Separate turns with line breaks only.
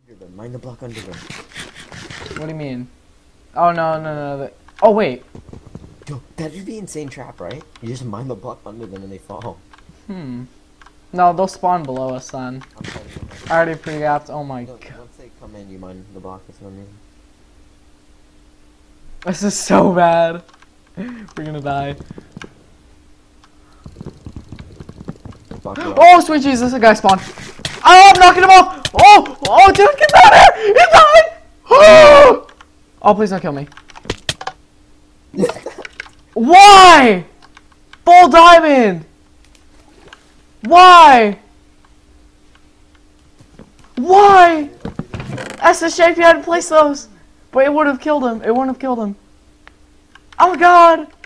Under them. Mine the block under them.
What do you mean? Oh, no. Oh, wait.
Yo, that'd be insane trap, right? You just mine the block under them and they fall.
No, they'll spawn below us then.
I'm fighting them.
I already pre-gapped. Oh my
No,
god.
once they come in, you mine the block. That's what I mean.
This is so bad. We're gonna die.
Block it up.
Oh, sweet Jesus, a guy spawned. Oh, I'm knocking him off. Oh, dude, get down here. He died. Oh, please don't kill me. Why? Full diamond. Why? Why? That's the shape you had to place those. But it would have killed him. It wouldn't have killed him. Oh my god.